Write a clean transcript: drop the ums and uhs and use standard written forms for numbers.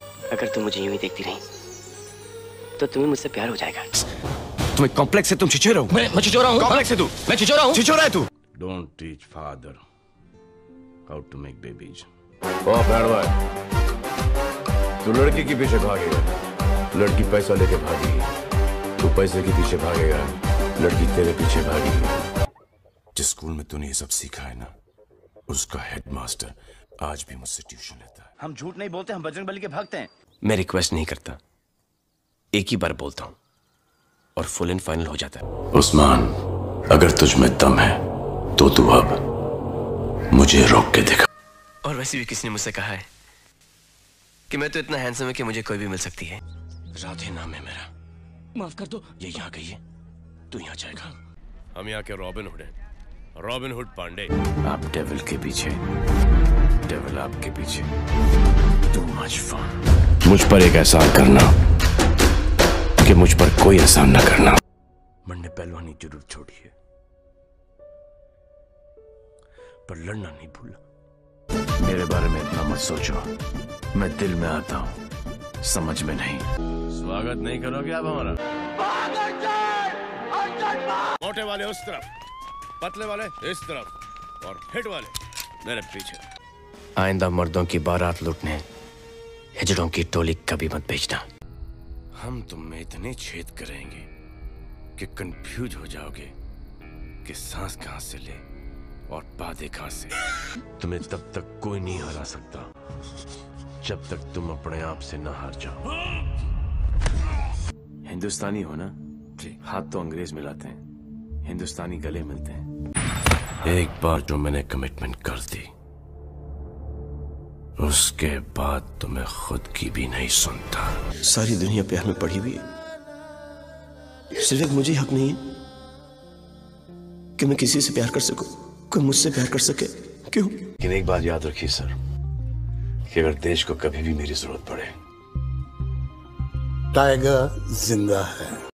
अगर तुम मुझे यूं ही देखती रही तो तुम्हें मुझसे प्यार हो जाएगा। तुम्हें कॉम्प्लेक्स है, तुम छिछोरा हो। मैं छिछोरा हूँ। कॉम्प्लेक्स है तू। मैं छिछोरा हूँ। छिछोरा है तू। Don't teach father how to make babies. ओ बैडवा, तू लड़की के पीछे भागेगा, लड़की पैसा लेके भागेगी। तू पैसे के पीछे भागेगा, लड़की तेरे पीछे भागेगी। जिस स्कूल में तूने ये सब सीखा है ना, उसका हेडमास्टर आज भी मुझसे ट्यूशन लेता है। हम झूठ नहीं बोलते, हम बजरंगबली के भक्त हैं। मैं रिक्वेस्ट नहीं करता, एक ही बार बोलता हूँ और फुल एंड फाइनल हो जाता है। उस्मान, अगर तुझ में दम है तो तू अब मुझे रोक के दिखा। और वैसे भी किसी ने मुझसे कहा है कि मैं तो इतना हैंडसम है कि मुझे कोई भी मिल सकती है। राधे नाम है मेरा। माफ कर दो। ये यहाँ गई है, तू यहाँ जाएगा। हम यहाँ के रॉबिन हुड हैं, रॉबिन हुड पांडे। आप डेविल के पीछे, डेविल आपके पीछे। Too much fun. मुझ पर एक एहसान करना कि मुझ पर कोई एहसान न करना। मन ने पहलवानी जरूर छोड़ी है, पर लड़ना नहीं भूला। मेरे बारे में इतना मत सोचो, मैं दिल में आता हूँ, समझ में नहीं। स्वागत नहीं करोगे आप हमारा? मोटे वाले उस तरफ, पतले वाले इस तरफ और फिट वाले मेरे पीछे। आइंदा मर्दों की बारात लूटने हिजड़ों की टोली कभी मत भेजना। हम तुम में इतने छेद करेंगे कि कंफ्यूज हो जाओगे कि सांस कहां से ले और बातें कहां से। तुम्हें तब तक कोई नहीं हरा सकता जब तक तुम अपने आप से ना हार जाओ। हिंदुस्तानी हो ना? जी। हाथ तो अंग्रेज मिलाते हैं, हिंदुस्तानी गले मिलते हैं। एक बार जो मैंने कमिटमेंट कर दी, उसके बाद तो मैं खुद की भी नहीं सुनता। सारी दुनिया प्यार में पड़ी हुई है, सिर्फ एक मुझे हक नहीं है कि मैं किसी से प्यार कर सकूं, कोई मुझसे प्यार कर सके। क्यों? लेकिन एक बात याद रखिए सर, कि अगर देश को कभी भी मेरी जरूरत पड़े, टाइगर जिंदा है।